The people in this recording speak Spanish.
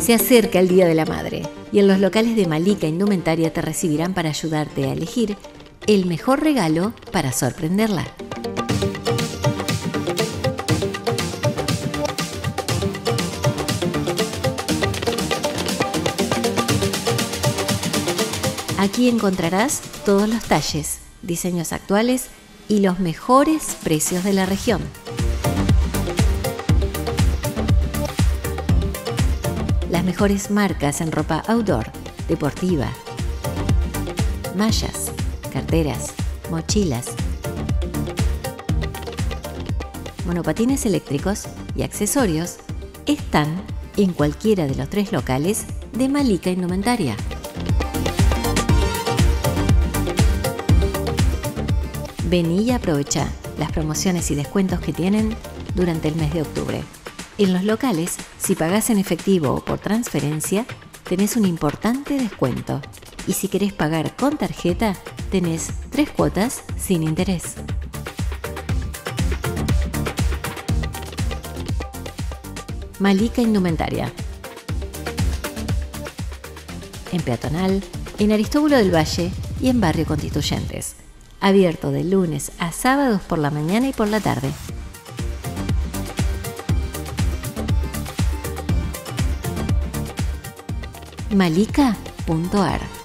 Se acerca el Día de la Madre y en los locales de Malika Indumentaria te recibirán para ayudarte a elegir el mejor regalo para sorprenderla. Aquí encontrarás todos los talles, diseños actuales y los mejores precios de la región. Las mejores marcas en ropa outdoor, deportiva, mallas, carteras, mochilas, monopatines eléctricos y accesorios están en cualquiera de los 3 locales de Malika Indumentaria. Vení y aprovecha las promociones y descuentos que tienen durante el mes de octubre. En los locales, si pagás en efectivo o por transferencia, tenés un importante descuento. Y si querés pagar con tarjeta, tenés 3 cuotas sin interés. Malika Indumentaria. En Peatonal, en Aristóbulo del Valle y en Barrio Constituyentes. Abierto de lunes a sábados por la mañana y por la tarde. malika.ar